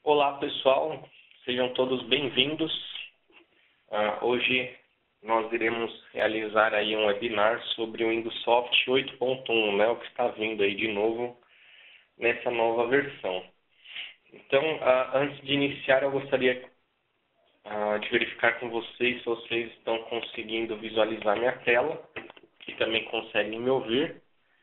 Olá pessoal, sejam todos bem-vindos. Hoje nós iremos realizar aí um webinar sobre o Windows Soft 8.1, né, o que está vindo aí de novo nessa nova versão. Então, antes de iniciar, eu gostaria de verificar com vocês se vocês estão conseguindo visualizar minha tela, que também conseguem me ouvir.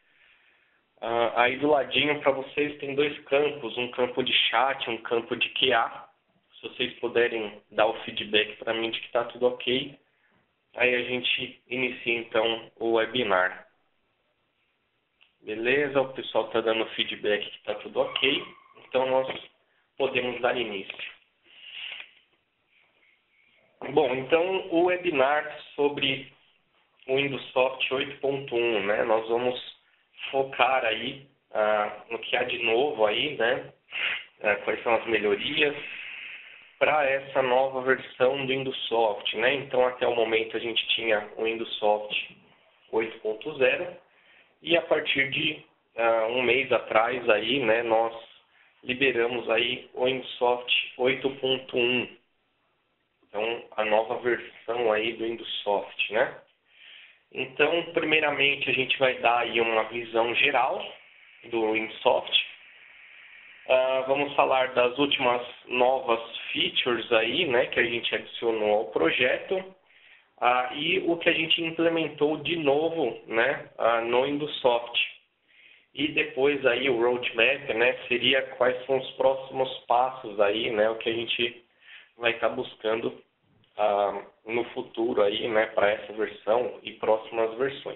Aí do ladinho para vocês tem dois campos, um campo de chat, um campo de QA. Se vocês puderem dar o feedback para mim de que está tudo ok, aí a gente inicia então o webinar. Beleza? O pessoal está dando feedback que está tudo ok, então nós podemos dar início. Bom, então o webinar sobre o Windows Soft 8.1, né? Nós vamos focar aí no que há de novo aí, né? Quais são as melhorias para essa nova versão do Windows Soft, né? Então, até o momento a gente tinha o Windows Soft 8.0 e a partir de um mês atrás aí, né, nós liberamos aí o Windows Soft 8.1. Então, a nova versão aí do Windows Soft, né? Então, primeiramente, a gente vai dar aí uma visão geral do Windows Soft. Vamos falar das últimas novas features aí, né, que a gente adicionou ao projeto e o que a gente implementou de novo, né, no Windows Soft. E depois aí o roadmap, né, seria quais são os próximos passos aí, né, o que a gente vai estar buscando no futuro aí, né, para essa versão e próximas versões.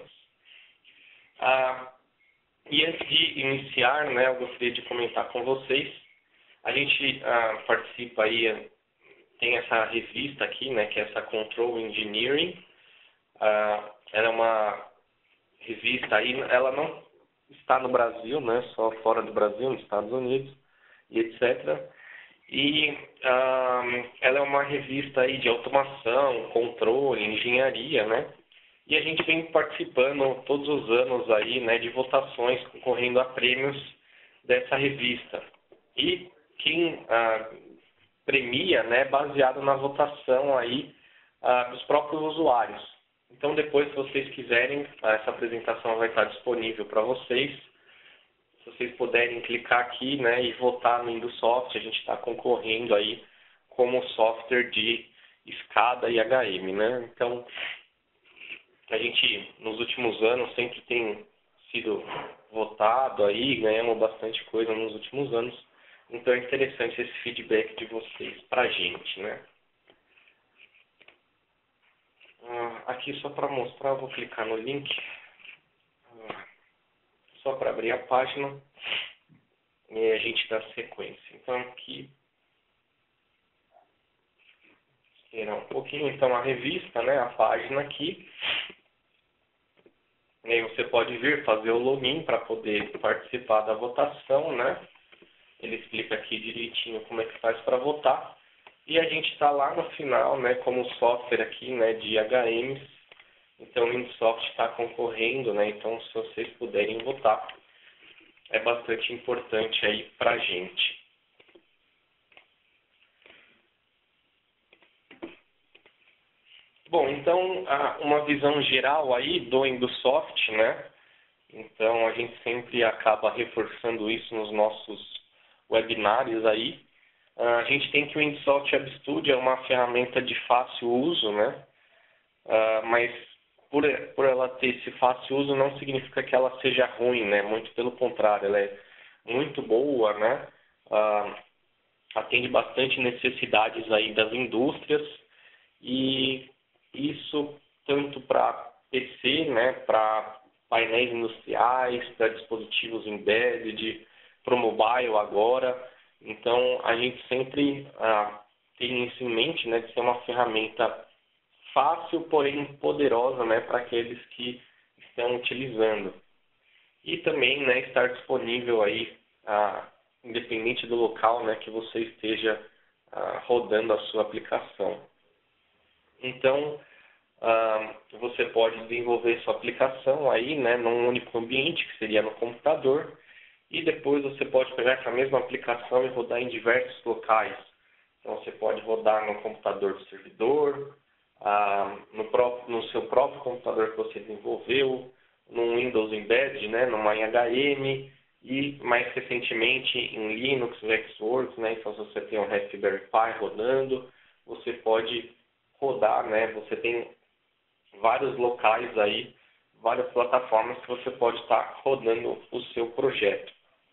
E antes de iniciar, né, eu gostaria de comentar com vocês. A gente participa aí, tem essa revista aqui, né, que é essa Control Engineering. Ela é uma revista aí, ela não está no Brasil, né, só fora do Brasil, nos Estados Unidos e etc. E ela é uma revista aí de automação, controle, engenharia, né? E a gente vem participando todos os anos aí, né, de votações, concorrendo a prêmios dessa revista. E quem premia, né, baseado na votação aí dos próprios usuários. Então, depois, se vocês quiserem, essa apresentação vai estar disponível para vocês. Se vocês puderem clicar aqui, né, e votar no Windows Soft, a gente está concorrendo aí como software de SCADA e HM, né? Então, a gente, nos últimos anos, sempre tem sido votado aí, ganhamos bastante coisa nos últimos anos. Então, é interessante esse feedback de vocês para a gente, né? Aqui, só para mostrar, eu vou clicar no link. Só para abrir a página e a gente dá sequência. Então, aqui, esperar um pouquinho. Então, a revista, né, a página aqui. E aí você pode vir fazer o login para poder participar da votação, né? Ele explica aqui direitinho como é que faz para votar. E a gente está lá no final, né, como software aqui, né, de HMs. Então, o Windows Soft está concorrendo, né? Então, se vocês puderem votar, é bastante importante aí para a gente. Bom, então, uma visão geral aí do Windows Soft, né? Então, a gente sempre acaba reforçando isso nos nossos webinários aí. A gente tem que o Windows Soft Web Studio é uma ferramenta de fácil uso, né? Mas por ela ter esse fácil uso não significa que ela seja ruim, né? Muito pelo contrário, ela é muito boa, né? Atende bastante necessidades aí das indústrias e isso tanto para PC, né? Para painéis industriais, para dispositivos embedded, para o mobile agora. Então, a gente sempre tem isso em mente, né? De ser uma ferramenta fácil, porém poderosa, né, para aqueles que estão utilizando. E também, né, estar disponível aí, independente do local, né, que você esteja rodando a sua aplicação. Então, você pode desenvolver sua aplicação aí, né, num único ambiente, que seria no computador, e depois você pode pegar essa mesma aplicação e rodar em diversos locais. Então você pode rodar no computador do servidor, no seu próprio computador que você desenvolveu, no Windows Embedded, né, numa IHM, e mais recentemente em Linux, Vexworks, né, então se você tem um Raspberry Pi rodando, você pode rodar, né, você tem vários locais aí, várias plataformas que você pode estar rodando o seu projeto.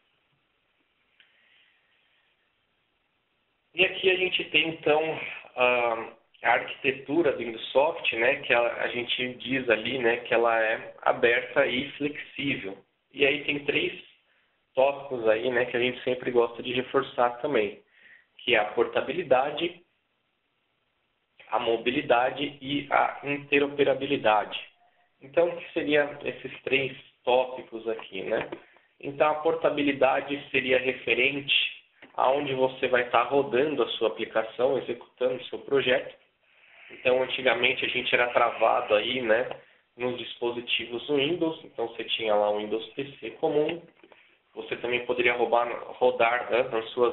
E aqui a gente tem então a arquitetura do Indsoft, né, que a gente diz ali, né, que ela é aberta e flexível. E aí tem 3 tópicos aí, né, que a gente sempre gosta de reforçar também, que é a portabilidade, a mobilidade e a interoperabilidade. Então, o que seriam esses 3 tópicos aqui, né? Então, a portabilidade seria referente aonde você vai estar rodando a sua aplicação, executando o seu projeto. Então, antigamente a gente era travado aí, né, nos dispositivos Windows. Então, você tinha lá o Windows PC comum. Você também poderia rodar, né, nas suas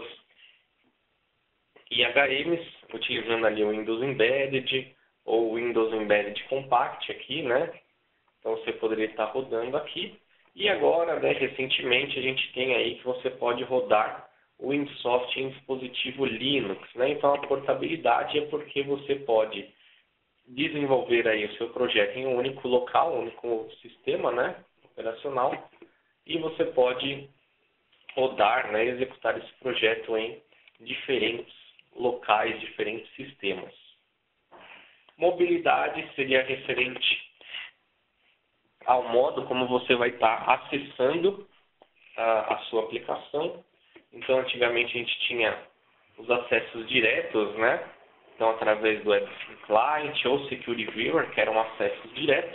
IHMs, utilizando ali o Windows Embedded ou o Windows Embedded Compact aqui, né? Então você poderia estar rodando aqui. E agora, né, recentemente, a gente tem aí que você pode rodar o Indsoft em dispositivo Linux, né? Então a portabilidade é porque você pode desenvolver aí o seu projeto em um único local, um único sistema, né, operacional, e você pode rodar, né, executar esse projeto em diferentes locais, diferentes sistemas. Mobilidade seria referente ao modo como você vai estar acessando a sua aplicação. Então, antigamente a gente tinha os acessos diretos, né? Então, através do Web Client ou Security Viewer, que eram acessos diretos.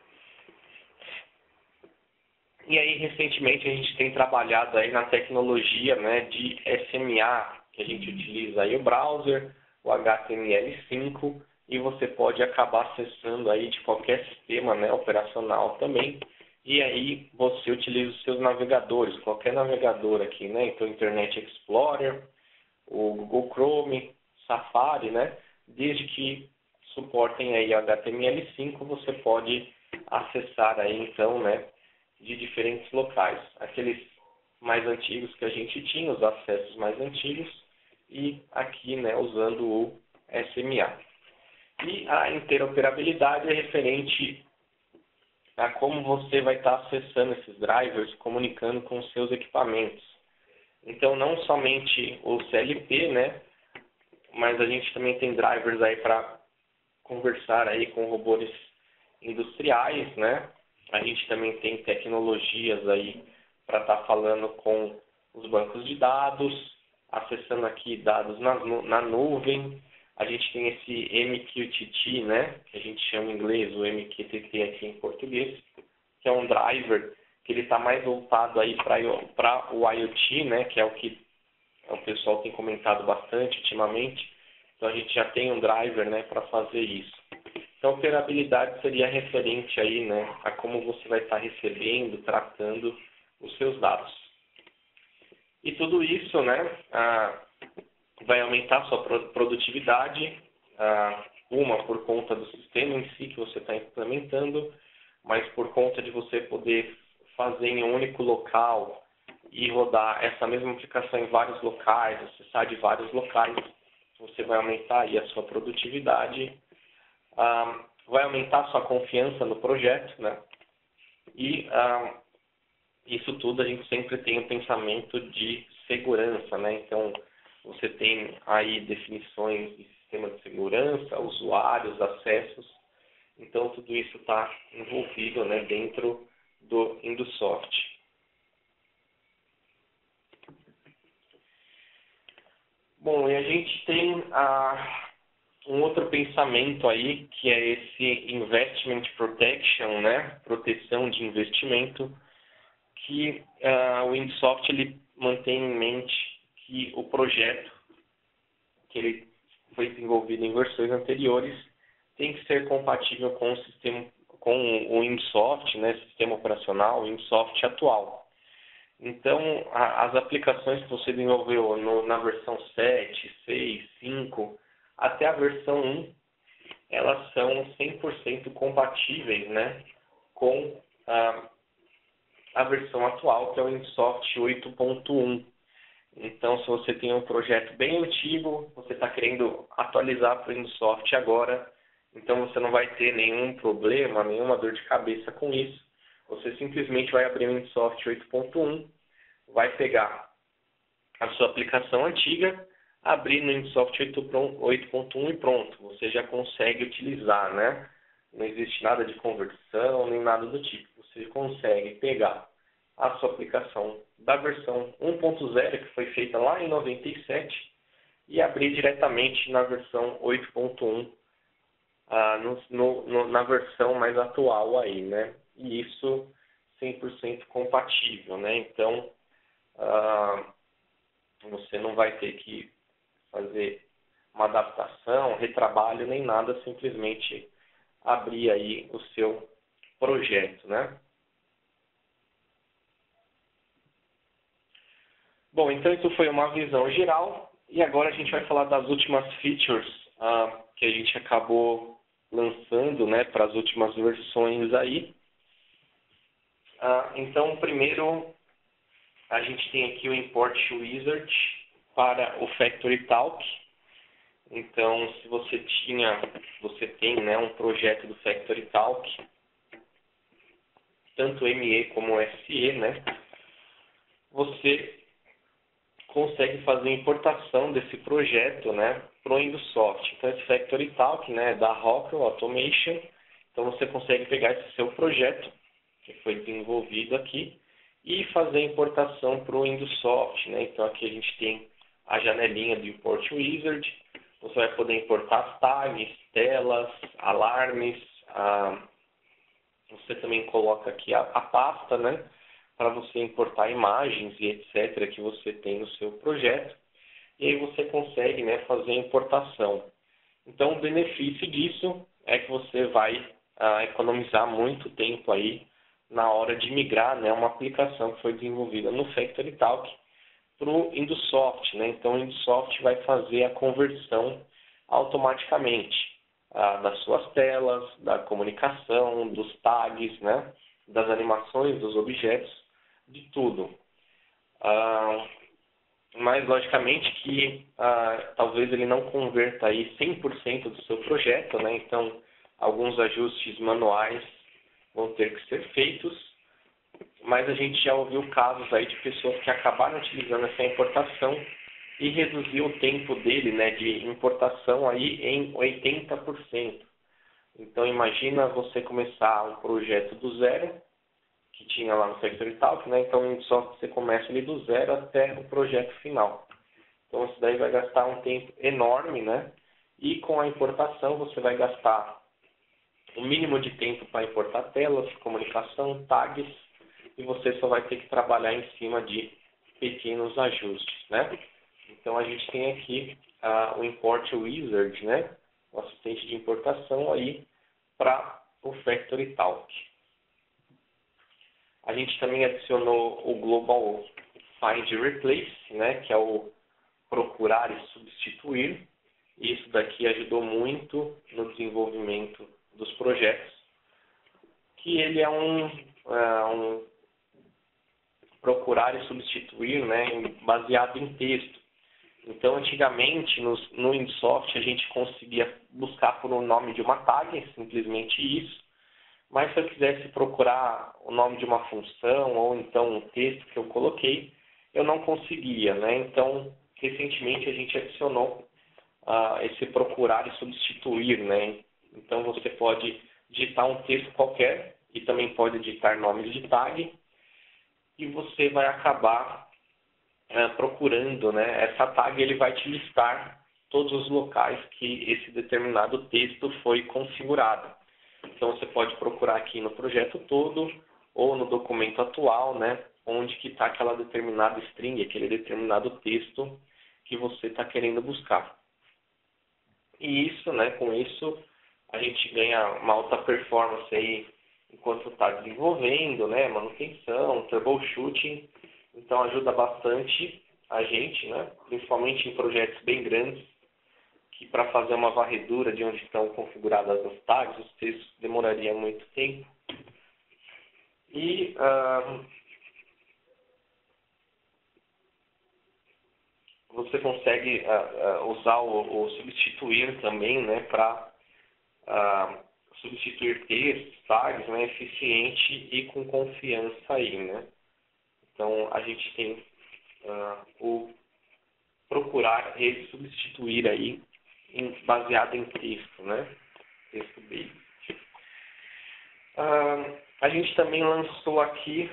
E aí, recentemente, a gente tem trabalhado aí na tecnologia, né, de SMA, que a gente utiliza aí o browser, o HTML5, e você pode acabar acessando aí de qualquer sistema, né, operacional também. E aí você utiliza os seus navegadores, qualquer navegador aqui, né? Então, Internet Explorer, o Google Chrome, Safari, né? Desde que suportem aí HTML5, você pode acessar aí, então, né, de diferentes locais. Aqueles mais antigos que a gente tinha, os acessos mais antigos, e aqui, né, usando o SMA. E a interoperabilidade é referente a como você vai estar acessando esses drivers, comunicando com os seus equipamentos. Então, não somente o CLP, né, mas a gente também tem drivers aí para conversar aí com robôs industriais, né? A gente também tem tecnologias aí para estar falando com os bancos de dados, acessando aqui dados na nuvem. A gente tem esse MQTT, né, que a gente chama em inglês, o MQTT aqui em português, que é um driver que ele está mais voltado aí para o IoT, né, que é o que o pessoal tem comentado bastante ultimamente. Então a gente já tem um driver, né, para fazer isso. Então, operabilidade seria referente aí, né, a como você vai estar recebendo, tratando os seus dados. E tudo isso, né, vai aumentar a sua produtividade, uma por conta do sistema em si que você está implementando, mas por conta de você poder fazer em um único local e rodar essa mesma aplicação em vários locais, acessar de vários locais, você vai aumentar aí a sua produtividade, vai aumentar a sua confiança no projeto, né? E isso tudo a gente sempre tem o pensamento de segurança, né? Então, você tem aí definições de sistema de segurança, usuários, acessos. Então, tudo isso está envolvido, né, dentro do Indsoft. Bom, e a gente tem um outro pensamento aí, que é esse Investment Protection, né, proteção de investimento, que o Indsoft ele mantém em mente que o projeto, que ele foi desenvolvido em versões anteriores, tem que ser compatível com o sistema, com o Indsoft, né, sistema operacional, o Indsoft atual. Então, as aplicações que você desenvolveu na versão 7, 6, 5, até a versão 1, elas são 100% compatíveis, né, com a versão atual, que é o InSoft 8.1. Então, se você tem um projeto bem antigo, você está querendo atualizar para o InSoft agora, então você não vai ter nenhum problema, nenhuma dor de cabeça com isso. Você simplesmente vai abrir o InSoft 8.1, vai pegar a sua aplicação antiga, abrir no InSoft 8.1 e pronto, você já consegue utilizar, né? Não existe nada de conversão, nem nada do tipo. Você consegue pegar a sua aplicação da versão 1.0, que foi feita lá em 97, e abrir diretamente na versão 8.1, na versão mais atual aí, né? E isso 100% compatível, né? Então, você não vai ter que fazer uma adaptação, retrabalho, nem nada, simplesmente abrir aí o seu projeto, né? Bom, então isso foi uma visão geral, e agora a gente vai falar das últimas features que a gente acabou lançando, né, para as últimas versões aí. Então, primeiro, a gente tem aqui o Import Wizard para o Factory Talk. Então, se você tem, né, um projeto do Factory Talk, tanto ME como SE, né, você consegue fazer a importação desse projeto, né, para o IndoSoft. Então, esse Factory Talk, né, da Rockwell Automation. Então, você consegue pegar esse seu projeto, que foi desenvolvido aqui, e fazer a importação para o IndoSoft, né. Então, aqui a gente tem a janelinha do Import Wizard. Você vai poder importar as tags, telas, alarmes. Você também coloca aqui a pasta, né, para você importar imagens e etc. que você tem no seu projeto. E aí você consegue, né, fazer a importação. Então, o benefício disso é que você vai economizar muito tempo aí na hora de migrar, né, uma aplicação que foi desenvolvida no Factory Talk para o IndoSoft, né? Então, o IndoSoft vai fazer a conversão automaticamente das suas telas, da comunicação, dos tags, né? Das animações, dos objetos, de tudo. Mas, logicamente, que talvez ele não converta aí 100% do seu projeto, né? Então, alguns ajustes manuais vão ter que ser feitos. Mas a gente já ouviu casos aí de pessoas que acabaram utilizando essa importação e reduziu o tempo dele, né, de importação aí em 80%. Então, imagina você começar um projeto do zero, que tinha lá no Factory Talk, né? Então, só você começa ali do zero até o projeto final. Então, isso daí vai gastar um tempo enorme, né? E com a importação, você vai gastar o mínimo de tempo para importar telas, comunicação, tags, e você só vai ter que trabalhar em cima de pequenos ajustes, né? Então, a gente tem aqui o Import Wizard, né? O assistente de importação aí para o Factory Talk. A gente também adicionou o Global Find Replace, né? Que é o procurar e substituir. Isso daqui ajudou muito no desenvolvimento dos projetos, que ele é um procurar e substituir, né, baseado em texto. Então, antigamente, no InSoft, a gente conseguia buscar por o nome de uma tag, simplesmente isso. Mas se eu quisesse procurar o nome de uma função ou então um texto que eu coloquei, eu não conseguia, né? Então, recentemente, a gente adicionou esse procurar e substituir, né? Então, você pode digitar um texto qualquer e também pode digitar nomes de tag, e você vai acabar procurando, né? Essa tag, ele vai te listar todos os locais que esse determinado texto foi configurado. Então, você pode procurar aqui no projeto todo ou no documento atual, né? Onde que está aquela determinada string, aquele determinado texto que você está querendo buscar. E isso, né? Com isso, a gente ganha uma alta performance aí enquanto está desenvolvendo, né? Manutenção, troubleshooting. Então ajuda bastante a gente, né? Principalmente em projetos bem grandes, que para fazer uma varredura de onde estão configuradas as tags, os textos demoraria muito tempo. E você consegue usar ou substituir também, né, para substituir textos, tags, né, eficiente e com confiança aí, né? Então a gente tem o procurar e substituir aí baseado em texto, né? Texto base. A gente também lançou aqui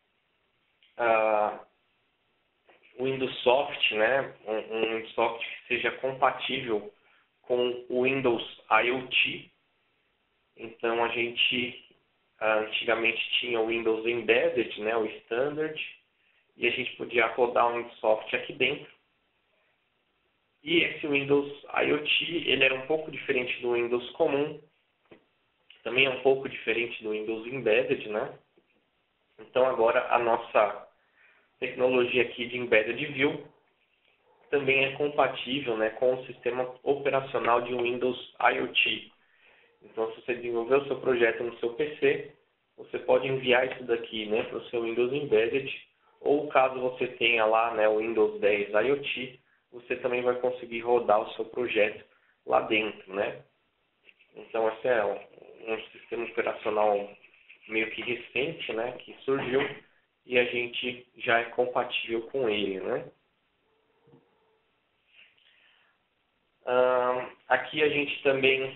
o Windows Soft, né? Um Windows Soft que seja compatível com o Windows IoT. Então a gente antigamente tinha o Windows Embedded, né? O Standard, e a gente podia rodar um Windows Soft aqui dentro. E esse Windows IoT, ele era um pouco diferente do Windows comum, também é um pouco diferente do Windows Embedded, né? Então agora a nossa tecnologia aqui de Embedded View também é compatível, né, com o sistema operacional de Windows IoT. Então se você desenvolver o seu projeto no seu PC, você pode enviar isso daqui, né, para o seu Windows Embedded, ou caso você tenha lá, né, o Windows 10 IoT, você também vai conseguir rodar o seu projeto lá dentro, né? Então esse é um sistema operacional meio que recente, né, que surgiu e a gente já é compatível com ele, né? Aqui a gente também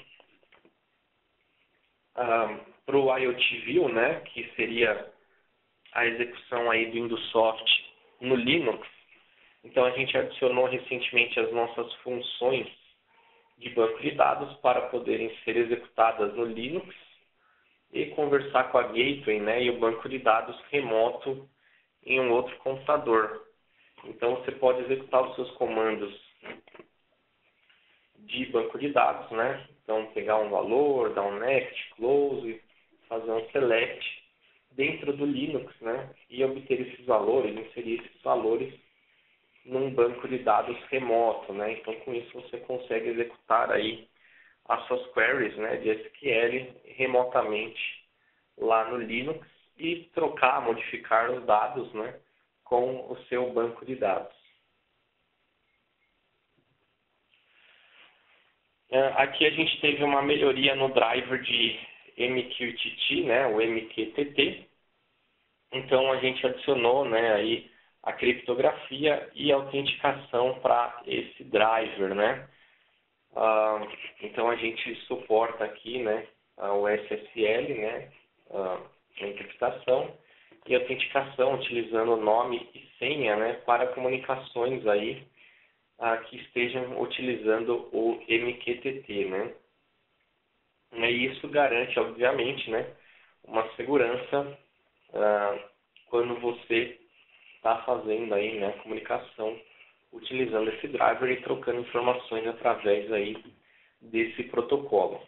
para o IoT View, né, que seria a execução aí do Windows Soft no Linux. Então a gente adicionou recentemente as nossas funções de banco de dados para poderem ser executadas no Linux e conversar com a gateway, né, e o banco de dados remoto em um outro computador. Então você pode executar os seus comandos de banco de dados, né? Então pegar um valor, dar um next, close, fazer um select dentro do Linux, né? E obter esses valores, inserir esses valores num banco de dados remoto, né? Então com isso você consegue executar aí as suas queries, né, de SQL remotamente lá no Linux e trocar, modificar os dados, né, com o seu banco de dados. Aqui a gente teve uma melhoria no driver de MQTT, né, o MQTT. Então a gente adicionou, né, aí a criptografia e a autenticação para esse driver, né? Então a gente suporta aqui, né, o SSL, né, a encriptação e autenticação utilizando nome e senha, né, para comunicações aí que estejam utilizando o MQTT, né. E isso garante, obviamente, né, uma segurança quando você está fazendo aí, né, comunicação utilizando esse driver e trocando informações através aí desse protocolo.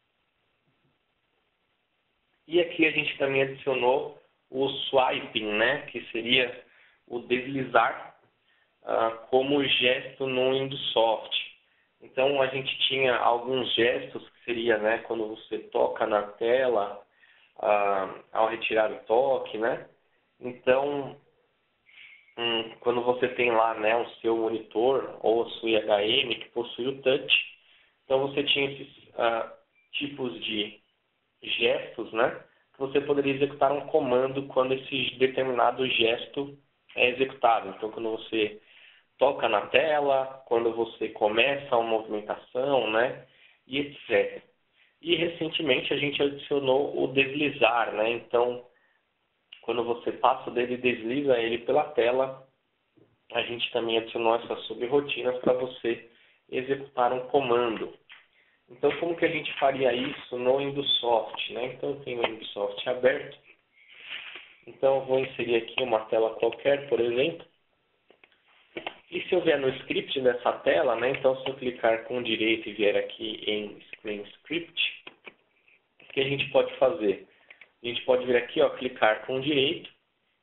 E aqui a gente também adicionou o swiping, né, que seria o deslizar como gesto no Windows Soft. Então a gente tinha alguns gestos que seria, né, quando você toca na tela ao retirar o toque, né? Então quando você tem lá, né, o seu monitor ou a sua IHM que possui o touch, então você tinha esses tipos de gestos, né, que você poderia executar um comando quando esse determinado gesto é executado. Então quando você toca na tela, quando você começa uma movimentação, né, e etc. E recentemente a gente adicionou o deslizar, né, então quando você passa o dedo e desliza ele pela tela, a gente também adicionou essas subrotinas para você executar um comando. Então, como que a gente faria isso no Windows Soft, né? Então, eu tenho o Windows Soft aberto. Então, eu vou inserir aqui uma tela qualquer, por exemplo. E se eu vier no script dessa tela, né? Então, se eu clicar com direito e vier aqui em Screen Script, o que a gente pode fazer? A gente pode vir aqui, ó, clicar com direito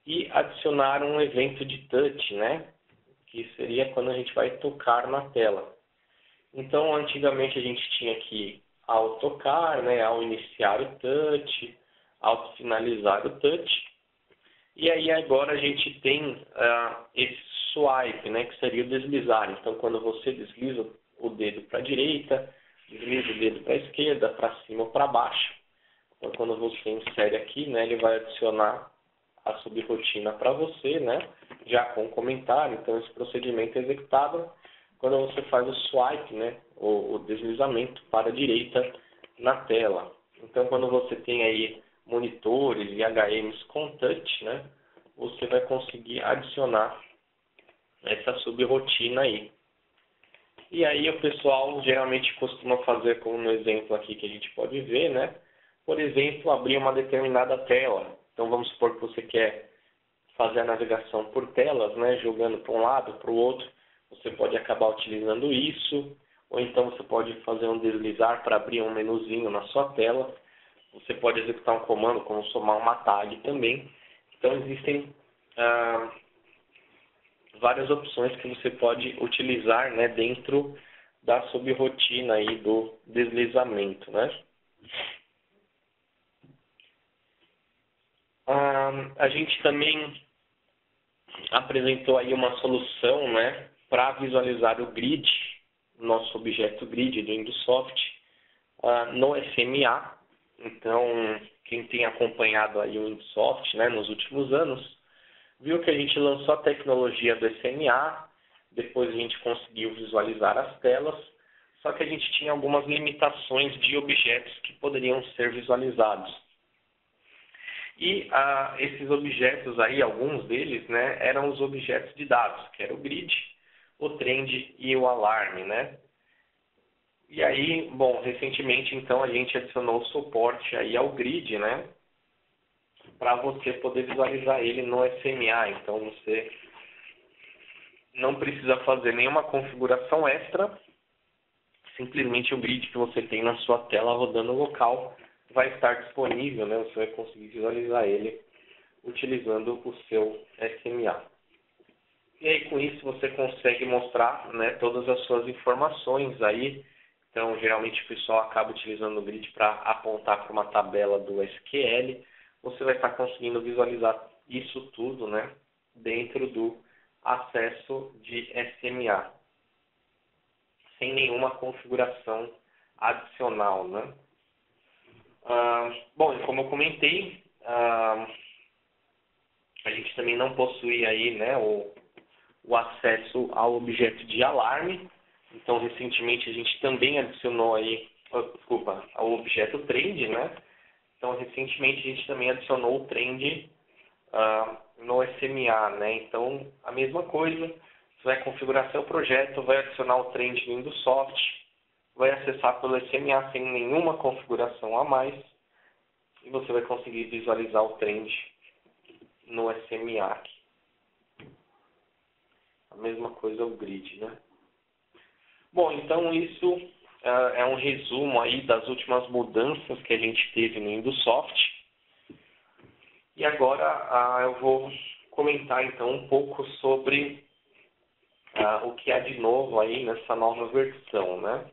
e adicionar um evento de touch, né? Que seria quando a gente vai tocar na tela. Então, antigamente a gente tinha que, ao tocar, né, ao iniciar o touch, ao finalizar o touch, e aí agora a gente tem esse swipe, né, que seria o deslizar. Então, quando você desliza o dedo para a direita, desliza o dedo para a esquerda, para cima ou para baixo. Então, quando você insere aqui, né, ele vai adicionar a subrotina para você, né, já com comentário. Então, esse procedimento é executado quando você faz o swipe, né, o deslizamento para a direita na tela. Então, quando você tem aí monitores e HMs com touch, né, você vai conseguir adicionar essa subrotina aí. E aí o pessoal geralmente costuma fazer, como no exemplo aqui que a gente pode ver, né, por exemplo, abrir uma determinada tela. Então, vamos supor que você quer fazer a navegação por telas, né, jogando para um lado, para o outro. Você pode acabar utilizando isso, ou então você pode fazer um deslizar para abrir um menuzinho na sua tela. Você pode executar um comando como somar uma tag também. Então, existem várias opções que você pode utilizar, né, dentro da subrotina aí do deslizamento, né? A gente também apresentou aí uma solução, né, para visualizar o grid, nosso objeto grid do Indusoft, no SMA. Então, quem tem acompanhado aí o Indusoft, né, nos últimos anos, viu que a gente lançou a tecnologia do SMA, depois a gente conseguiu visualizar as telas, só que a gente tinha algumas limitações de objetos que poderiam ser visualizados. E esses objetos aí, alguns deles, né, eram os objetos de dados, que era o grid, o trend e o alarme, né? E aí, bom, recentemente, então, a gente adicionou o suporte aí ao grid, né, para você poder visualizar ele no SMA. Então, você não precisa fazer nenhuma configuração extra, simplesmente o grid que você tem na sua tela rodando local vai estar disponível, né? Você vai conseguir visualizar ele utilizando o seu SMA. E aí, com isso, você consegue mostrar, né, todas as suas informações aí. Então, geralmente o pessoal acaba utilizando o grid para apontar para uma tabela do SQL. Você vai estar conseguindo visualizar isso tudo, né, dentro do acesso de SMA, sem nenhuma configuração adicional, né? Bom, como eu comentei, a gente também não possui aí, né, o acesso ao objeto de alarme. Então, recentemente a gente também adicionou aí, ao objeto trend, né? Então, recentemente a gente também adicionou o trend no SMA, né? Então, a mesma coisa, você vai configurar seu projeto, vai adicionar o trend no Indusoft, vai acessar pelo SMA sem nenhuma configuração a mais e você vai conseguir visualizar o trend no SMA aqui. A mesma coisa o grid, né? Bom, então isso é um resumo aí das últimas mudanças que a gente teve no Indusoft. E agora eu vou comentar então um pouco sobre o que há de novo aí nessa nova versão, né?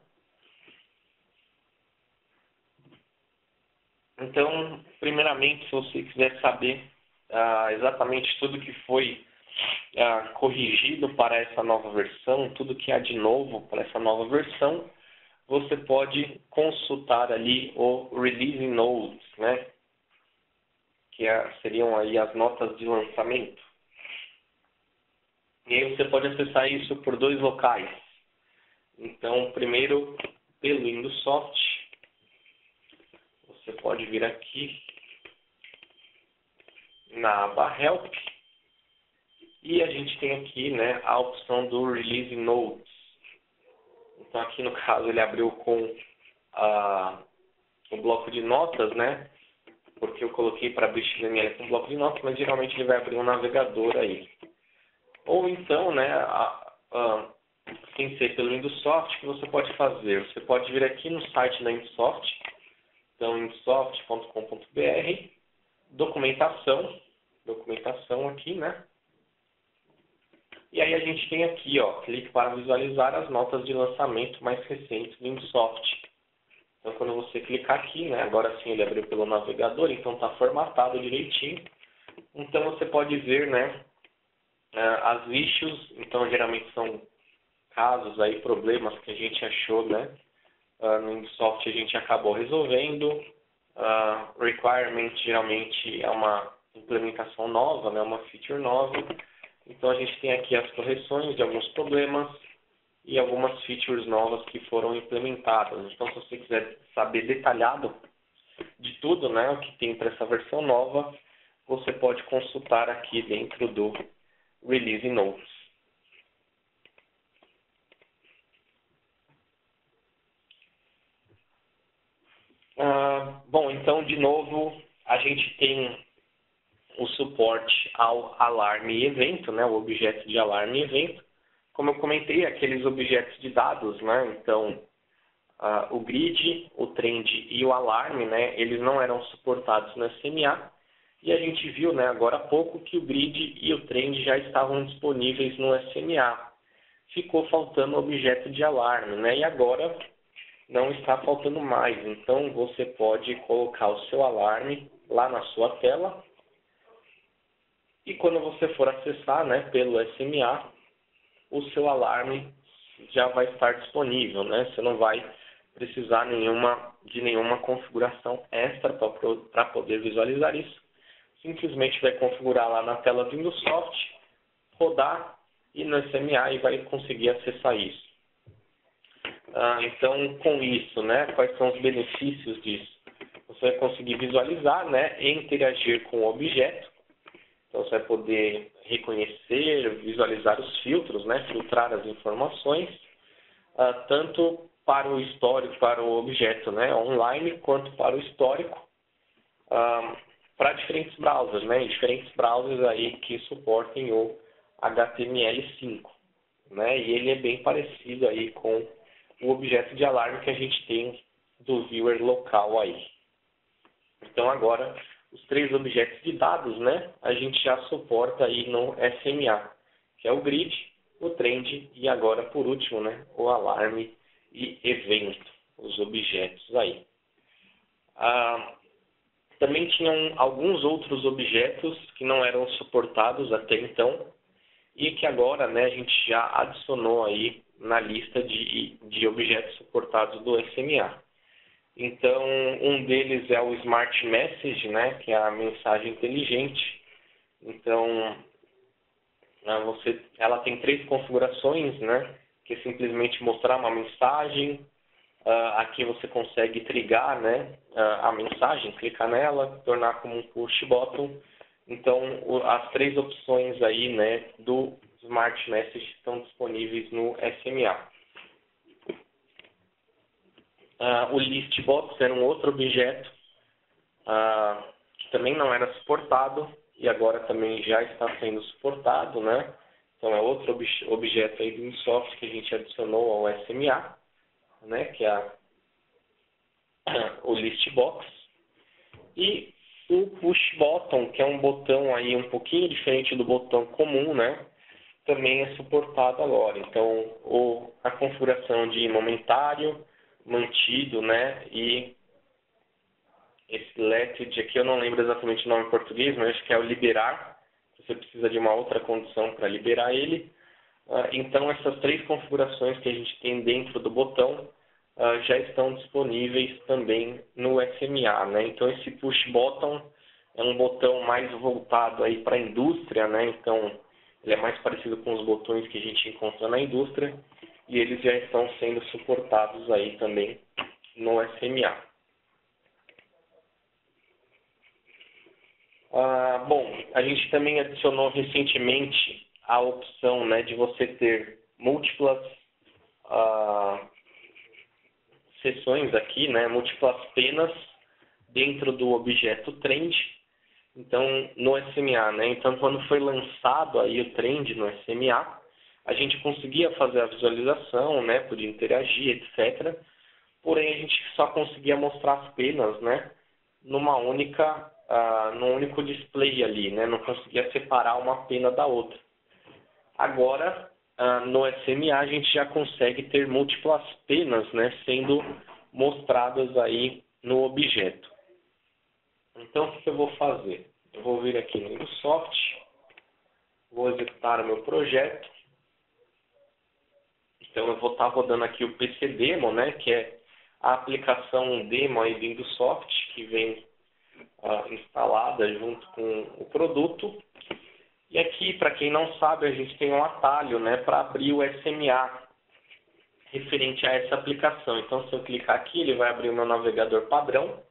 Então, primeiramente, se você quiser saber exatamente tudo que foi corrigido para essa nova versão, tudo que há de novo para essa nova versão, você pode consultar ali o Release Notes, né? Que seriam aí as notas de lançamento. E aí você pode acessar isso por dois locais. Então, primeiro, pelo Indusoft, você pode vir aqui na aba Help e a gente tem aqui, né, a opção do Release Notes. Então, aqui no caso ele abriu com o bloco de notas, né, porque eu coloquei para abrir XML com bloco de notas, mas geralmente ele vai abrir um navegador aí. Ou então, né, sem ser pelo Indusoft, o que você pode fazer? Você pode vir aqui no site da Indusoft, então indusoft.com.br, documentação, documentação aqui, né? E aí a gente tem aqui, ó, clique para visualizar as notas de lançamento mais recentes do Insoft. Então, quando você clicar aqui, né, agora sim ele abriu pelo navegador, então está formatado direitinho. Então, você pode ver, né, as issues, então geralmente são casos aí, problemas que a gente achou, né, no Insoft a gente acabou resolvendo. Requirement geralmente é uma implementação nova, né, uma feature nova. Então, a gente tem aqui as correções de alguns problemas e algumas features novas que foram implementadas. Então, se você quiser saber detalhado de tudo, né, o que tem para essa versão nova, você pode consultar aqui dentro do Release Notes. Bom, então, de novo, a gente tem o suporte ao alarme e evento, né, o objeto de alarme e evento. Como eu comentei, aqueles objetos de dados, né, então o grid, o trend e o alarme, né, eles não eram suportados no SMA, e a gente viu, né, agora há pouco que o grid e o trend já estavam disponíveis no SMA. Ficou faltando o objeto de alarme, né, e agora não está faltando mais. Então, você pode colocar o seu alarme lá na sua tela, e quando você for acessar, né, pelo SMA, o seu alarme já vai estar disponível, né? Você não vai precisar de nenhuma configuração extra para poder visualizar isso. Simplesmente vai configurar lá na tela do Insoft, rodar e no SMA e vai conseguir acessar isso. Então, com isso, né, quais são os benefícios disso? Você vai conseguir visualizar, né, e interagir com o objeto. Então, você vai poder reconhecer, visualizar os filtros, né? Filtrar as informações, tanto para o histórico, para o objeto, né? Online, quanto para o histórico, para diferentes browsers, né? Diferentes browsers aí que suportem o HTML5, né? E ele é bem parecido aí com o objeto de alarme que a gente tem do viewer local aí. Então, agora, os 3 objetos de dados, né, a gente já suporta aí no SMA, que é o grid, o trend e agora, por último, né, o alarme e evento, os objetos aí. Também tinham alguns outros objetos que não eram suportados até então e que agora, né, a gente já adicionou aí na lista de objetos suportados do SMA. Então, um deles é o Smart Message, né, que é a mensagem inteligente. Então, ela tem 3 configurações, né, que é simplesmente mostrar uma mensagem. Aqui você consegue trigar, né, a mensagem, clicar nela, tornar como um push button. Então, as 3 opções aí, né, do Smart Message estão disponíveis no SMA. O ListBox era um outro objeto que também não era suportado e agora também já está sendo suportado, né? Então é outro objeto aí do Insoft que a gente adicionou ao SMA, né? Que é o ListBox. E o Push Button, que é um botão aí um pouquinho diferente do botão comum, né? Também é suportado agora. Então a configuração de momentário, mantido, né, e esse let aqui eu não lembro exatamente o nome em português, mas acho que é o liberar. Você precisa de uma outra condição para liberar ele. Então, essas 3 configurações que a gente tem dentro do botão já estão disponíveis também no SMA, né? Então, esse push button é um botão mais voltado aí para a indústria, né? Então, ele é mais parecido com os botões que a gente encontra na indústria e eles já estão sendo suportados aí também no SMA. Bom, a gente também adicionou recentemente a opção, né, de você ter múltiplas seções aqui, né, múltiplas penas dentro do objeto trend. Então, no SMA, né, então quando foi lançado aí o trend no SMA, a gente conseguia fazer a visualização, né, podia interagir, etc. Porém, a gente só conseguia mostrar as penas, né, numa única num único display ali, né? Não conseguia separar uma pena da outra. Agora, no SMA, a gente já consegue ter múltiplas penas, né, sendo mostradas aí no objeto. Então, o que eu vou fazer? Eu vou vir aqui no Indosoft, vou executar o meu projeto. Então, eu vou estar rodando aqui o PC Demo, né, que é a aplicação demo aí do Indosoft, que vem instalada junto com o produto. E aqui, para quem não sabe, a gente tem um atalho, né, para abrir o SMA referente a essa aplicação. Então, se eu clicar aqui, ele vai abrir o meu navegador padrão.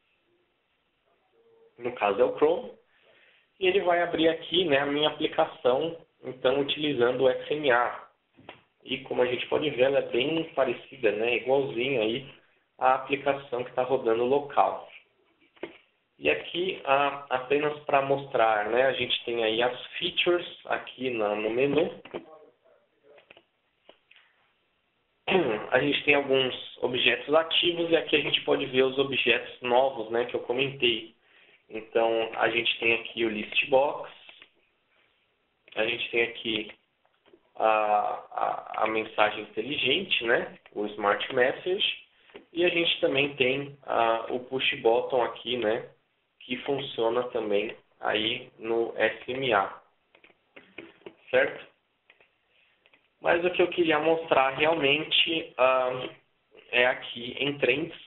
No caso é o Chrome. E ele vai abrir aqui, né, a minha aplicação, então, utilizando o SMA. E como a gente pode ver, ela é bem parecida, né, igualzinho aí à aplicação que está rodando local. E aqui, apenas para mostrar, né, a gente tem aí as features aqui no menu. A gente tem alguns objetos ativos e aqui a gente pode ver os objetos novos, né, que eu comentei. Então, a gente tem aqui o list box, a gente tem aqui a mensagem inteligente, né, o smart message, e a gente também tem o push button aqui, né, que funciona também aí no SMA, certo? Mas o que eu queria mostrar realmente é aqui em Trends.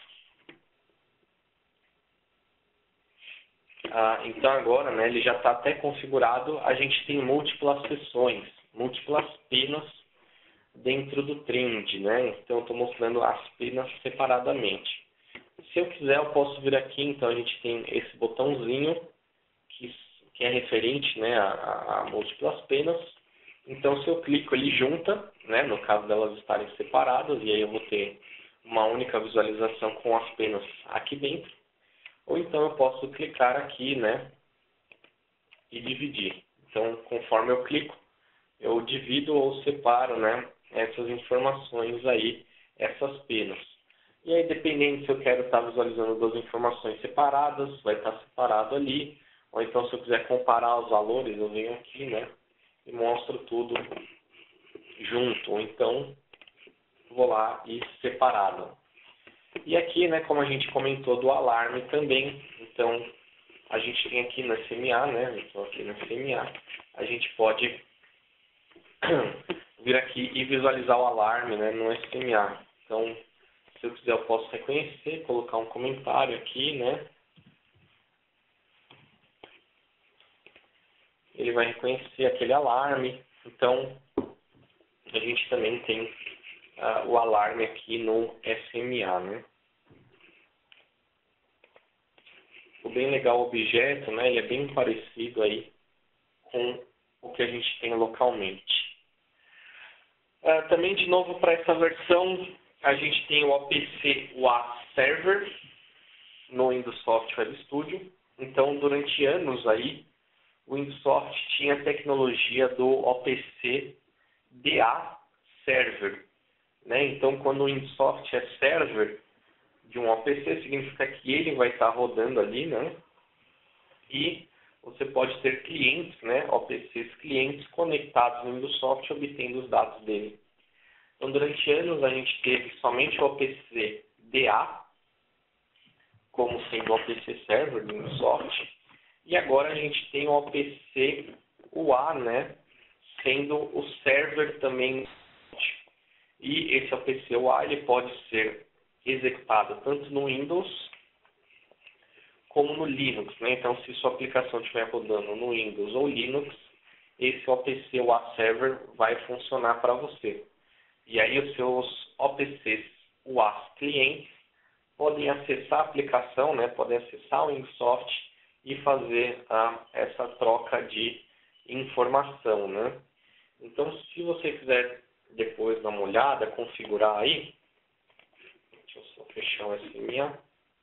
Então agora, né, ele já está até configurado, a gente tem múltiplas sessões, múltiplas penas dentro do Trend, né? Então eu estou mostrando as penas separadamente. Se eu quiser, eu posso vir aqui, então a gente tem esse botãozinho que é referente, né, a múltiplas penas. Então se eu clico, ele junta, né, no caso delas estarem separadas, e aí eu vou ter uma única visualização com as penas aqui dentro. Ou então eu posso clicar aqui, né, e dividir. Então, conforme eu clico, eu divido ou separo, né, essas informações aí, essas penas. E aí, dependendo se eu quero estar visualizando duas informações separadas, vai estar separado ali. Ou então, se eu quiser comparar os valores, eu venho aqui, né, e mostro tudo junto. Ou então, vou lá e separado. E aqui, né, como a gente comentou do alarme também, então a gente tem aqui no SMA, né, então aqui no SMA, a gente pode vir aqui e visualizar o alarme, né, no SMA. Então, se eu quiser, eu posso reconhecer, colocar um comentário aqui, né. Ele vai reconhecer aquele alarme. Então, a gente também tem o alarme aqui no SMA, né. Ficou bem legal o objeto, né? Ele é bem parecido aí com o que a gente tem localmente. Também, de novo, para essa versão, a gente tem o OPC UA Server no Indosoft Web Studio. Então, durante anos aí, o Indosoft tinha a tecnologia do OPC DA Server, né? Então, quando o Indosoft é server de um OPC, significa que ele vai estar rodando ali, né? E você pode ter clientes, né? OPCs clientes conectados no Indosoft, obtendo os dados dele. Então, durante anos, a gente teve somente o OPC DA, como sendo o OPC Server do Indosoft. E agora a gente tem o OPC UA, né? Sendo o server também. E esse OPC UA, ele pode ser executado tanto no Windows como no Linux, né? Então, se sua aplicação estiver rodando no Windows ou Linux, esse OPC UA Server vai funcionar para você. E aí os seus OPCs UA clientes podem acessar a aplicação, né? Podem acessar o Indosoft e fazer essa troca de informação, né? Então, se você quiser depois dar uma olhada, configurar aí, deixa eu só fechar o SMA.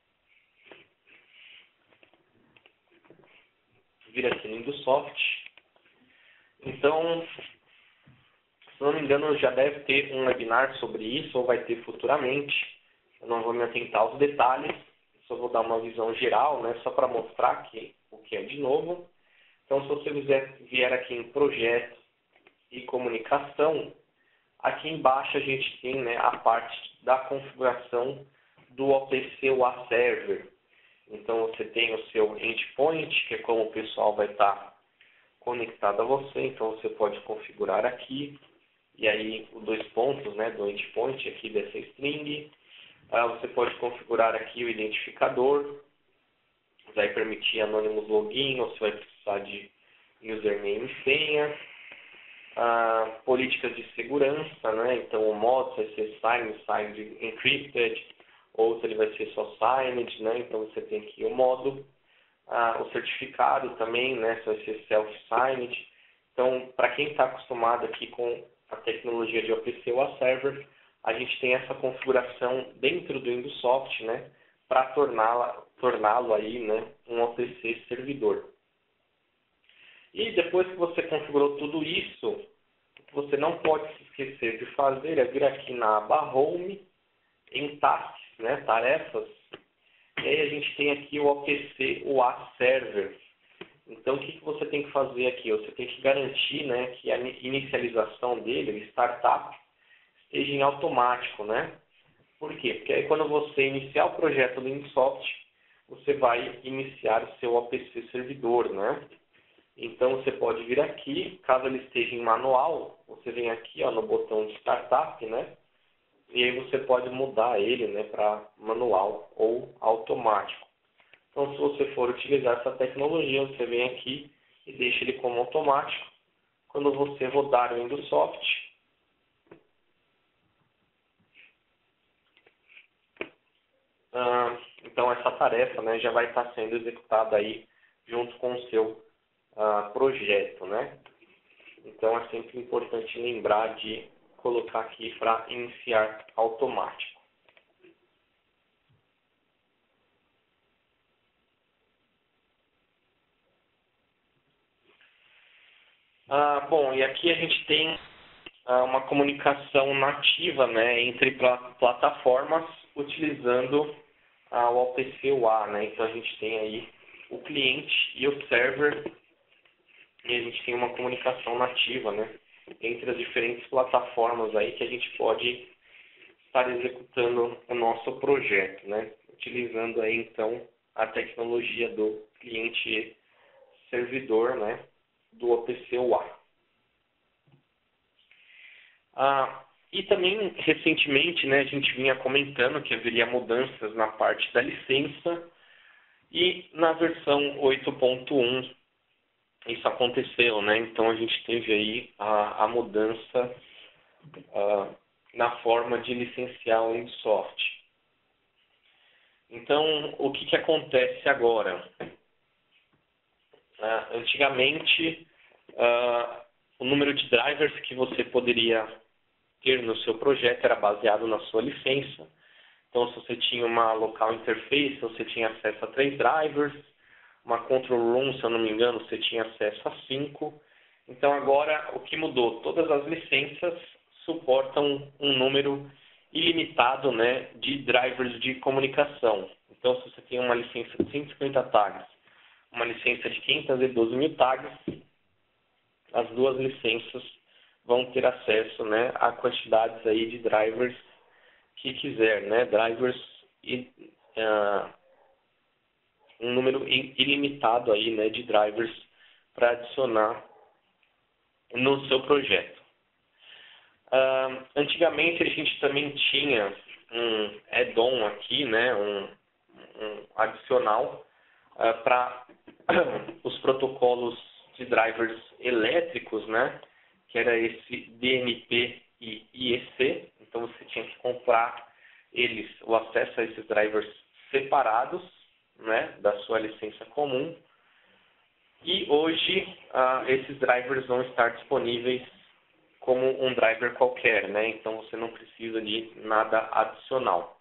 Vir aqui no Indosoft. Então, se não me engano, já deve ter um webinar sobre isso, ou vai ter futuramente. Eu não vou me atentar aos detalhes. só vou dar uma visão geral, né, só para mostrar aqui o que é de novo. Então, se você vier aqui em projeto e comunicação, aqui embaixo a gente tem, né, a parte da configuração do OPC UA Server. Então, você tem o seu endpoint, que é como o pessoal vai estar conectado a você. Então, você pode configurar aqui. E aí, os 2 pontos, né, do endpoint aqui dessa string. Você pode configurar aqui o identificador. Vai permitir Anonymous Login, ou você vai precisar de username e senha. Políticas de segurança, né? Então, o modo vai ser signed encrypted, ou se ele vai ser só signed, né? Então, você tem aqui o modo. O certificado também, né? Se vai ser self-signed. Então, para quem está acostumado aqui com a tecnologia de OPC UA Server, a gente tem essa configuração dentro do Indusoft, né, para torná-lo aí, né, um OPC servidor. E depois que você configurou tudo isso, o que você não pode se esquecer de fazer é vir aqui na aba Home, em Tasks, né, tarefas, e aí a gente tem aqui o OPC UA Server. Então, o que você tem que fazer aqui? Você tem que garantir, né, que a inicialização dele, o startup, esteja em automático, né? Por quê? Porque aí quando você iniciar o projeto do Indusoft, você vai iniciar o seu OPC servidor, né? Então, você pode vir aqui, caso ele esteja em manual, você vem aqui, ó, no botão de startup, né? E aí você pode mudar ele, né, para manual ou automático. Então, se você for utilizar essa tecnologia, você vem aqui e deixa ele como automático. Quando você rodar o Indusoft, então essa tarefa, né, já vai estar sendo executada aí junto com o seu projeto, né? Então é sempre importante lembrar de colocar aqui para iniciar automático. Bom, e aqui a gente tem uma comunicação nativa, né, entre plataformas utilizando o OPC UA, né? Então a gente tem aí o cliente e o server e a gente tem uma comunicação nativa, né, entre as diferentes plataformas aí que a gente pode estar executando o nosso projeto, né, utilizando aí então a tecnologia do cliente e servidor, né, do OPC UA. E também, recentemente, né, a gente vinha comentando que haveria mudanças na parte da licença e na versão 8.1 isso aconteceu, né? Então a gente teve aí a mudança na forma de licenciar o Indusoft. Então, o que acontece agora? Antigamente, o número de drivers que você poderia ter no seu projeto era baseado na sua licença. Então, se você tinha uma local interface, você tinha acesso a 3 drivers. Uma control room, se eu não me engano, você tinha acesso a 5. Então, agora, o que mudou? Todas as licenças suportam um número ilimitado, né, de drivers de comunicação. Então, se você tem uma licença de 150 tags, uma licença de 512 mil tags, as duas licenças vão ter acesso, né, a quantidades aí de drivers que quiser, né, drivers e um número ilimitado aí, né, de drivers para adicionar no seu projeto. Antigamente a gente também tinha um add-on aqui, né, um adicional para os protocolos de drivers elétricos, né, que era esse DNP e IEC. Então você tinha que comprar o acesso a esses drivers separados, né, da sua licença comum. E hoje esses drivers vão estar disponíveis como um driver qualquer, né? Então você não precisa de nada adicional.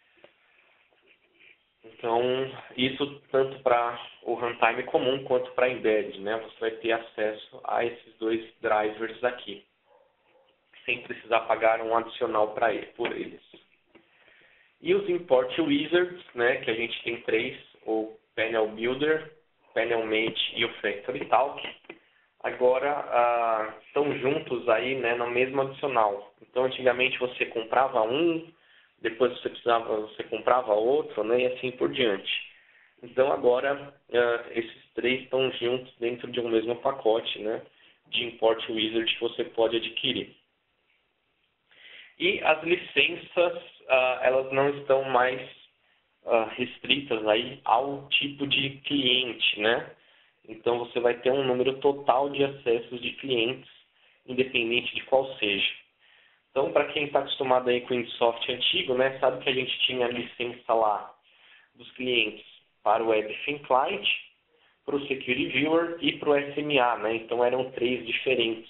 Então isso tanto para o runtime comum quanto para embedded, né? Você vai ter acesso a esses 2 drivers aqui, sem precisar pagar um adicional por eles. E os Import Wizards, né, que a gente tem 3, o Panel Builder, Panel Mate e o Factory Talk, agora estão juntos aí, né, no mesmo adicional. Então, antigamente você comprava um, depois você comprava outro, né, e assim por diante. Então, agora esses 3 estão juntos dentro de um mesmo pacote, né, de Import Wizard que você pode adquirir. E as licenças, elas não estão mais restritas aí ao tipo de cliente, né? Então, você vai ter um número total de acessos de clientes, independente de qual seja. Então, para quem está acostumado aí com o Insoft antigo, né, sabe que a gente tinha a licença lá dos clientes para o WebTheme Client, para o Security Viewer e para o SMA, né? Então, eram 3 diferentes.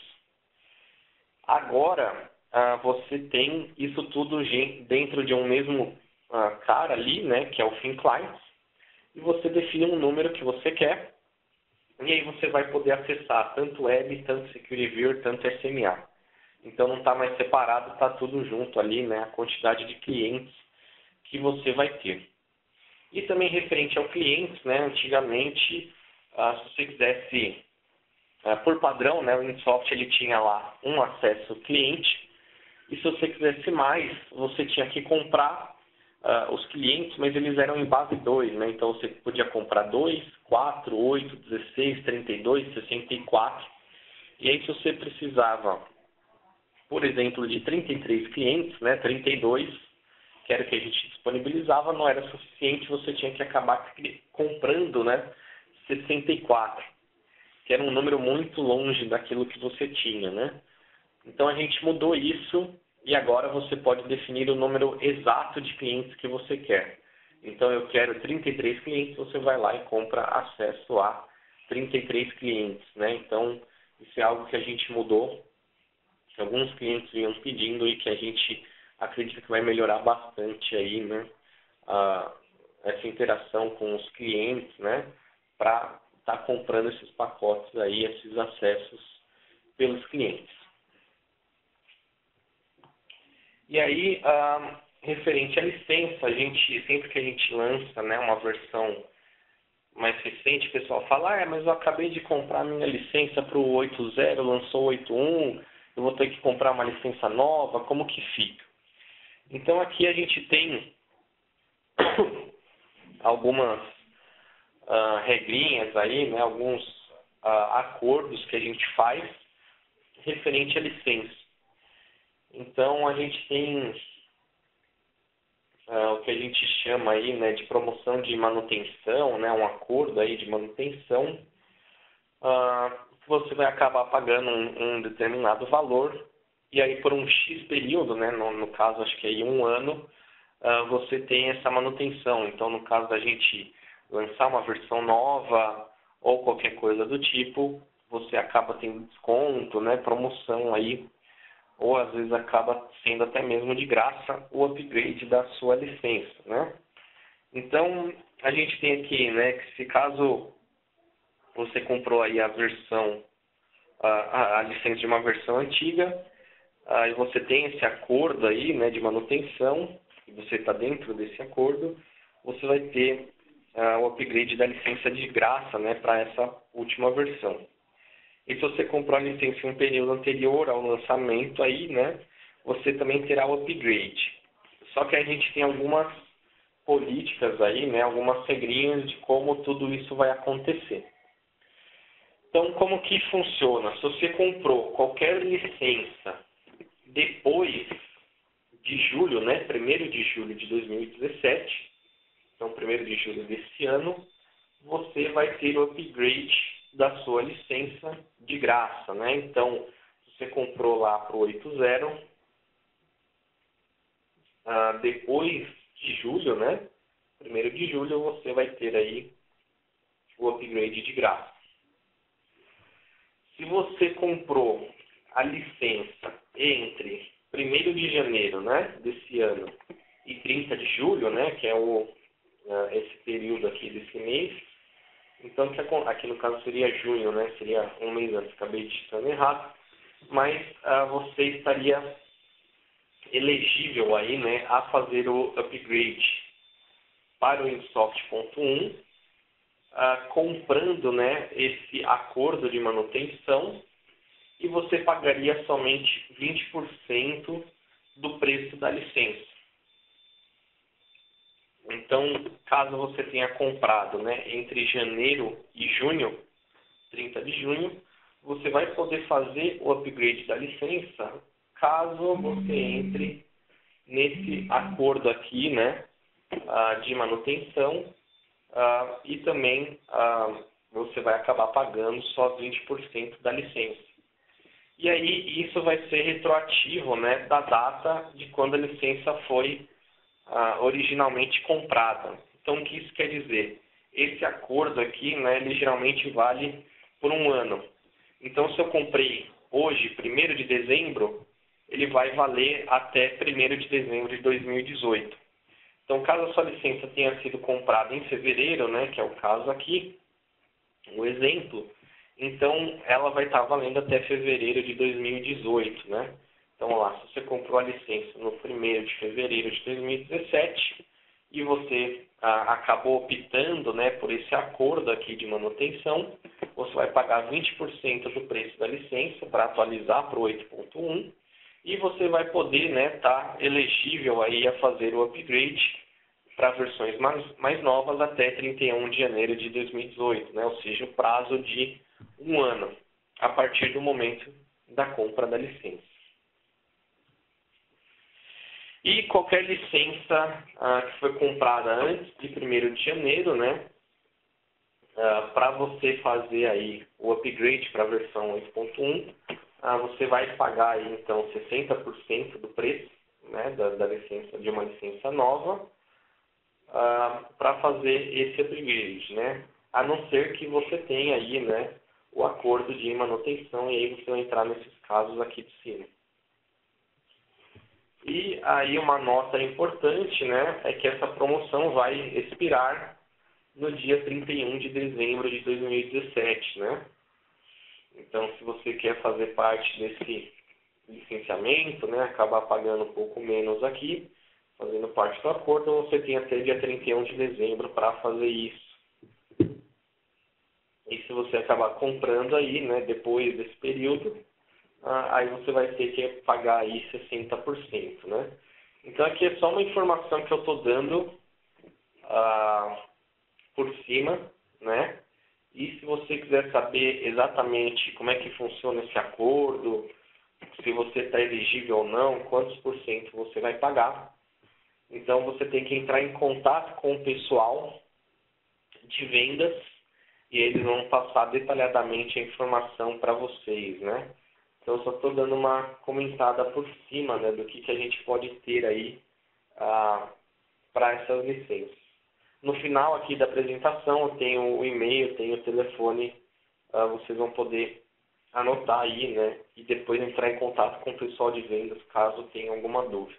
Agora, você tem isso tudo dentro de um mesmo cara ali, né, que é o Theme Client, e você define um número que você quer, e aí você vai poder acessar tanto Web, tanto Security Viewer, tanto SMA. Então não está mais separado, está tudo junto ali, né, a quantidade de clientes que você vai ter. E também referente ao cliente, né, antigamente, se você quisesse, por padrão, né, o Insoft ele tinha lá um acesso cliente, e se você quisesse mais, você tinha que comprar os clientes, mas eles eram em base 2, né? Então você podia comprar 2, 4, 8, 16, 32, 64. E aí se você precisava, por exemplo, de 33 clientes, né? 32, que era o que a gente disponibilizava, não era suficiente, você tinha que acabar comprando, né? 64, que era um número muito longe daquilo que você tinha, né? Então a gente mudou isso. E agora você pode definir o número exato de clientes que você quer. Então, eu quero 33 clientes, você vai lá e compra acesso a 33 clientes, né? Então, isso é algo que a gente mudou, que alguns clientes vinham pedindo e que a gente acredita que vai melhorar bastante aí, né? Essa interação com os clientes, né? Para estar comprando esses pacotes aí, esses acessos pelos clientes. E aí, referente à licença, sempre que a gente lança, né, uma versão mais recente, o pessoal fala, mas eu acabei de comprar minha licença para o 8.0, lançou o 8.1, eu vou ter que comprar uma licença nova, como que fica? Então aqui a gente tem algumas regrinhas aí, né, alguns acordos que a gente faz referente à licença. Então, a gente tem o que a gente chama aí, né, de promoção de manutenção, né, um acordo aí de manutenção, que você vai acabar pagando um determinado valor, e aí por um X período, né, no caso acho que aí 1 ano, você tem essa manutenção. Então, no caso da gente lançar uma versão nova ou qualquer coisa do tipo, você acaba tendo desconto, né, promoção aí, ou às vezes acaba sendo até mesmo de graça o upgrade da sua licença, né? Então, a gente tem aqui, né, que se caso você comprou aí a versão, a licença de uma versão antiga, aí você tem esse acordo aí, né, de manutenção, e você está dentro desse acordo, você vai ter o upgrade da licença de graça, né, para essa última versão. E se você comprou a licença em um período anterior ao lançamento, aí, né, você também terá o upgrade. Só que a gente tem algumas políticas aí, né, algumas regrinhas de como tudo isso vai acontecer. Então, como que funciona? Se você comprou qualquer licença depois de julho, né, 1º de julho de 2017, então 1º de julho desse ano, você vai ter o upgrade da sua licença de graça, né? Então, se você comprou lá para o 8.0, depois de julho, né? 1º de julho, você vai ter aí o upgrade de graça. Se você comprou a licença entre 1º de janeiro, né, desse ano, e 30 de julho, né, que é esse período aqui desse mês, então aqui no caso seria junho, né, seria um mês antes, acabei digitando errado, mas você estaria elegível aí, né, a fazer o upgrade para o Windows 1, comprando, né, esse acordo de manutenção, e você pagaria somente 20% do preço da licença. Então, caso você tenha comprado, né, entre janeiro e junho, 30 de junho, você vai poder fazer o upgrade da licença caso você entre nesse acordo aqui, né, de manutenção, e também você vai acabar pagando só 20% da licença. E aí isso vai ser retroativo, né, da data de quando a licença foi originalmente comprada. Então, o que isso quer dizer? Esse acordo aqui, né, ele geralmente vale por um ano. Então, se eu comprei hoje, 1º de dezembro, ele vai valer até 1º de dezembro de 2018. Então, caso a sua licença tenha sido comprada em fevereiro, né, que é o caso aqui, o exemplo, então ela vai estar valendo até fevereiro de 2018, né? Então, lá, se você comprou a licença no 1º de fevereiro de 2017 e você acabou optando, né, por esse acordo aqui de manutenção, você vai pagar 20% do preço da licença para atualizar para o 8.1 e você vai poder, né, tá elegível aí a fazer o upgrade para versões mais novas até 31 de janeiro de 2018, né? Ou seja, o prazo de um ano a partir do momento da compra da licença. E qualquer licença que foi comprada antes de 1º de janeiro, né, para você fazer aí o upgrade para a versão 8.1, você vai pagar aí, então 60% do preço, né, da licença, de uma licença nova, para fazer esse upgrade, né? A não ser que você tenha aí, né, o acordo de manutenção, e aí você vai entrar nesses casos aqui de cima. E aí uma nota importante, né, é que essa promoção vai expirar no dia 31 de dezembro de 2017, né? Então, se você quer fazer parte desse licenciamento, né, acabar pagando um pouco menos aqui, fazendo parte do acordo, você tem até dia 31 de dezembro para fazer isso. E se você acabar comprando aí, né, depois desse período, aí você vai ter que pagar aí 60%, né? Então aqui é só uma informação que eu estou dando por cima, né? E se você quiser saber exatamente como é que funciona esse acordo, se você está elegível ou não, quantos por cento você vai pagar, então você tem que entrar em contato com o pessoal de vendas e eles vão passar detalhadamente a informação para vocês, né? Então, eu só estou dando uma comentada por cima, né, do que a gente pode ter aí para essas licenças. No final aqui da apresentação, eu tenho o e-mail, tenho o telefone, vocês vão poder anotar aí, né, e depois entrar em contato com o pessoal de vendas, caso tenha alguma dúvida.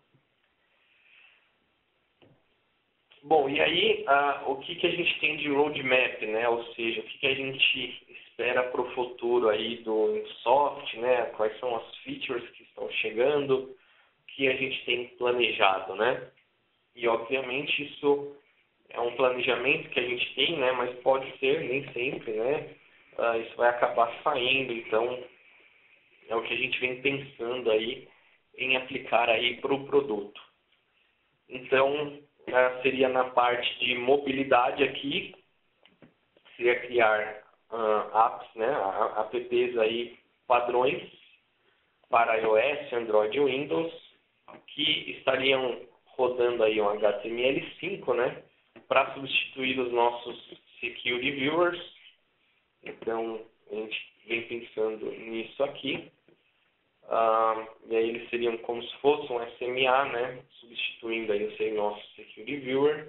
Bom, e aí, o que a gente tem de roadmap, né? Ou seja, o que a gente espera para o futuro aí do Insoft, né? Quais são as features que estão chegando, o que a gente tem planejado, né? E, obviamente, isso é um planejamento que a gente tem, né? Mas pode ser, nem sempre, né? Isso vai acabar saindo, então é o que a gente vem pensando aí em aplicar aí para o produto. Então, seria na parte de mobilidade aqui, seria criar apps, né, apps aí, padrões para iOS, Android e Windows, que estariam rodando aí um HTML5, né, para substituir os nossos Security Viewers. Então, a gente vem pensando nisso aqui. E aí eles seriam como se fosse um SMA, né, substituindo aí o nosso Security Viewer.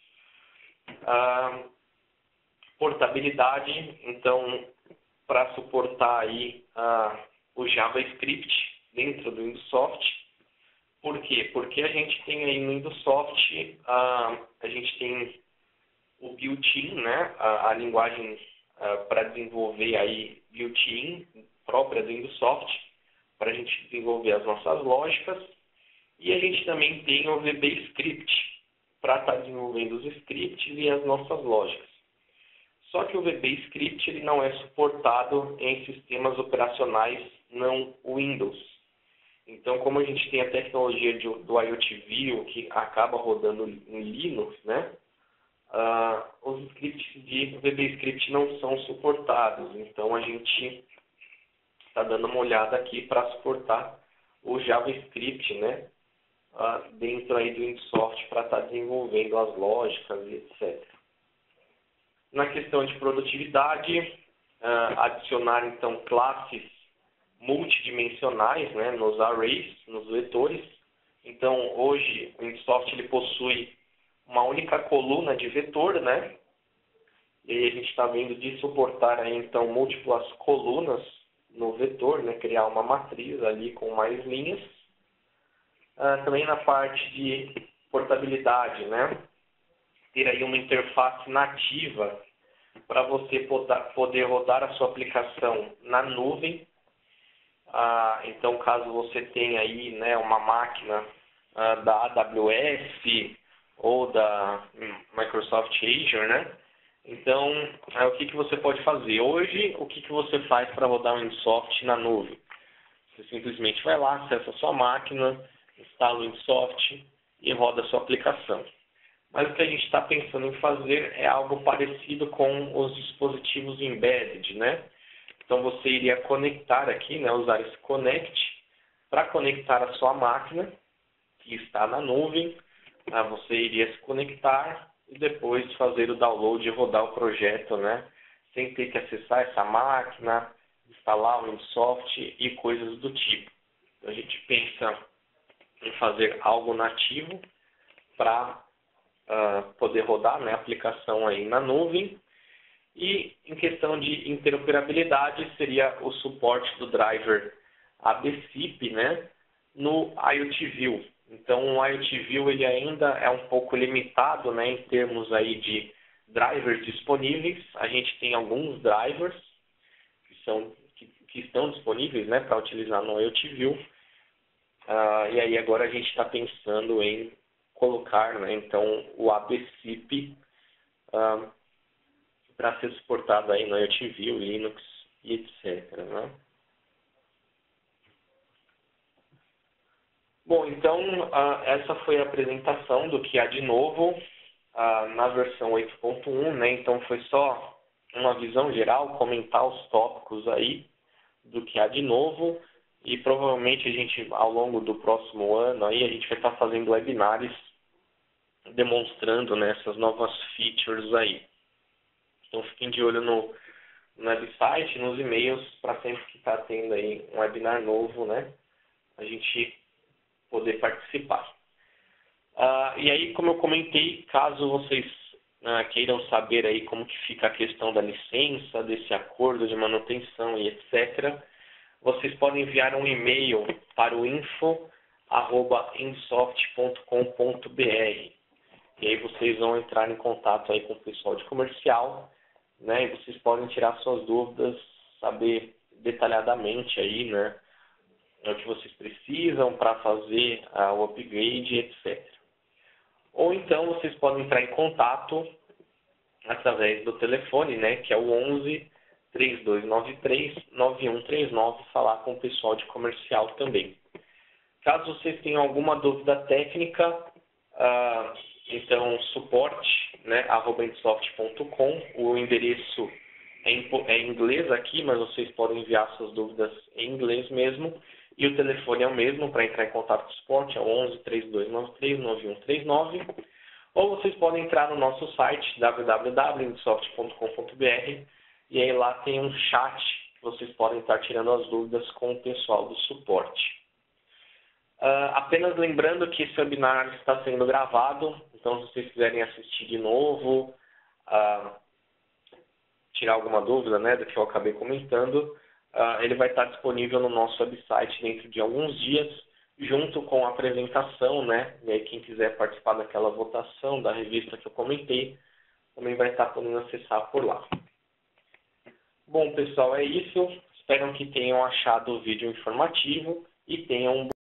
Portabilidade, então, para suportar aí o JavaScript dentro do Windows. Por quê? Porque a gente tem aí no Windows, a gente tem o built-in, né, a linguagem para desenvolver aí built-in própria do Windows, para a gente desenvolver as nossas lógicas. E a gente também tem o VB Script, para estar desenvolvendo os scripts e as nossas lógicas. Só que o VB Script ele não é suportado em sistemas operacionais não Windows. Então, como a gente tem a tecnologia do IoT View, que acaba rodando em Linux, né? Os scripts de VB Script não são suportados. Então, a gente está dando uma olhada aqui para suportar o JavaScript, né? Dentro aí do InSoft para estar desenvolvendo as lógicas e etc. Na questão de produtividade, adicionar então classes multidimensionais, né, nos arrays, nos vetores. Então, hoje o InSoft ele possui uma única coluna de vetor, né? E aí a gente está vendo de suportar aí, então múltiplas colunas no vetor, né, criar uma matriz ali com mais linhas. Também na parte de portabilidade, né? Ter aí uma interface nativa para você poder rodar a sua aplicação na nuvem. Então, caso você tenha aí, né, uma máquina da AWS ou da Microsoft Azure, né? Então, o que você pode fazer? Hoje, o que você faz para rodar o InSoft na nuvem? Você simplesmente vai lá, acessa a sua máquina, instala o InSoft e roda a sua aplicação. Mas o que a gente está pensando em fazer é algo parecido com os dispositivos embedded, né? Então você iria conectar aqui, né, usar esse Connect para conectar a sua máquina que está na nuvem. Você iria se conectar e depois fazer o download e rodar o projeto, né? Sem ter que acessar essa máquina, instalar o InSoft e coisas do tipo. Então, a gente pensa em fazer algo nativo para poder rodar, né, a aplicação aí na nuvem. E em questão de interoperabilidade seria o suporte do driver ABCP, né, no IoT View. Então o IoT View ele ainda é um pouco limitado, né, em termos aí de drivers disponíveis. A gente tem alguns drivers que estão disponíveis, né, para utilizar no IoT View. E aí agora a gente está pensando em colocar, né, então o ABCP para ser suportado aí no IoT View, Linux e etc. Né? Bom, então essa foi a apresentação do que há de novo na versão 8.1, né? Então foi só uma visão geral, comentar os tópicos aí do que há de novo e provavelmente a gente, ao longo do próximo ano, aí, a gente vai estar fazendo webinários demonstrando, né, essas novas features aí. Então fiquem de olho no website, nos e-mails, para sempre que está tendo aí um webinar novo, né, a gente poder participar. E aí, como eu comentei, caso vocês queiram saber aí como que fica a questão da licença, desse acordo de manutenção e etc., vocês podem enviar um e-mail para o info@insoft.com.br. E aí vocês vão entrar em contato aí com o pessoal de comercial, né? E vocês podem tirar suas dúvidas, saber detalhadamente aí, né, o que vocês precisam para fazer o upgrade, etc. Ou então vocês podem entrar em contato através do telefone, né, que é o 11 3293 9139, falar com o pessoal de comercial também. Caso vocês tenham alguma dúvida técnica, então suporte, né, @insoft.com, o endereço é em inglês aqui, mas vocês podem enviar suas dúvidas em inglês mesmo, e o telefone é o mesmo para entrar em contato com o suporte, é o 11 3293 9139, ou vocês podem entrar no nosso site www.insoft.com.br e aí lá tem um chat que vocês podem estar tirando as dúvidas com o pessoal do suporte. Apenas lembrando que esse webinar está sendo gravado, então se vocês quiserem assistir de novo, tirar alguma dúvida, né, do que eu acabei comentando, ele vai estar disponível no nosso website dentro de alguns dias, junto com a apresentação, né, e aí quem quiser participar daquela votação da revista que eu comentei, também vai estar podendo acessar por lá. Bom, pessoal, é isso. Espero que tenham achado o vídeo informativo e tenham um